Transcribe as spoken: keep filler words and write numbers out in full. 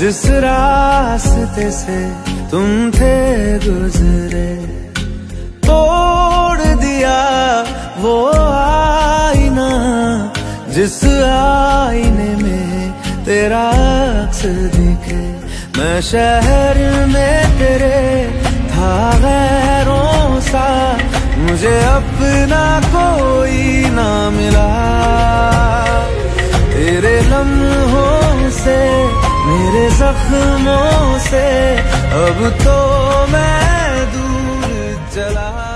जिस रास्ते से तुम थे गुजरे, तोड़ दिया वो आईना जिस आईने में तेरा अक्स दिखे। मैं शहर में तेरे था गैरों सा, मुझे अपना कोई ना मिला। तेरे लम्हों से मेरे जख्मों से अब तो मैं दूर चला।